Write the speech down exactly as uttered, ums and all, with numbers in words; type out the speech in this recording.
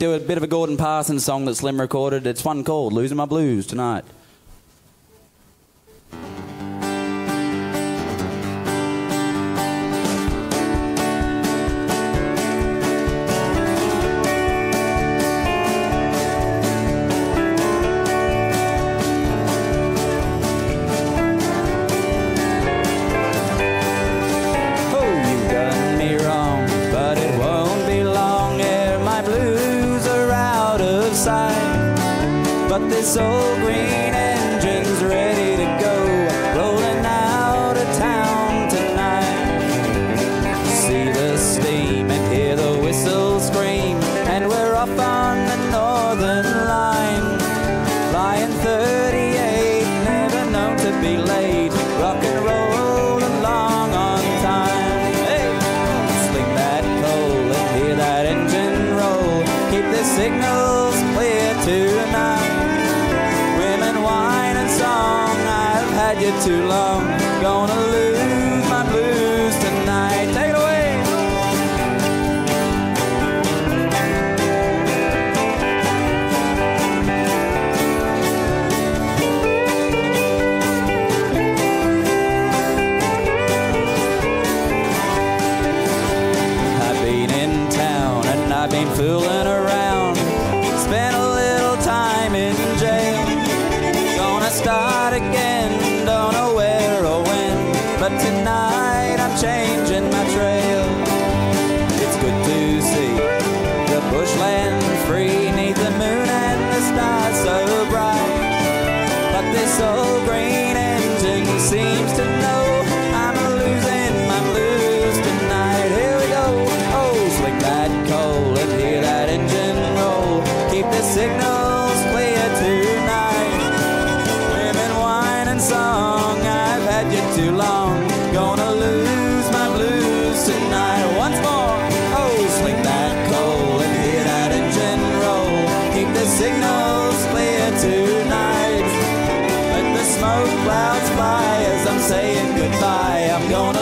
do a bit of a Gordon Parsons song that Slim recorded. It's one called Losing My Blues Tonight. But this old green engine's ready to go, rolling out of town tonight. See the steam and hear the whistle scream, and we're off on the northern line. Flying thirty-eight, never known to be late, rock and roll along on time. Hey, sling that coal and hear that engine roll, keep the signals clear tonight. You too long, gonna lose my blues tonight. Take it away. I've been in town and I've been fooling around, spent a little time in jail. Gonna start again, don't know where or when, but tonight I'm changing my trail. It's good to see the bushland free, neath the moon and the stars so bright. But this old green engine seems to know I'm losing my blues tonight. Here we go. Oh, sling that coal and hear that engine roll, keep the signals clear tonight. Song, I've had you too long, gonna lose my blues tonight. Once more, oh, sling that coal and hear that engine roll, keep the signals clear tonight. Let the smoke clouds fly as I'm saying goodbye. I'm gonna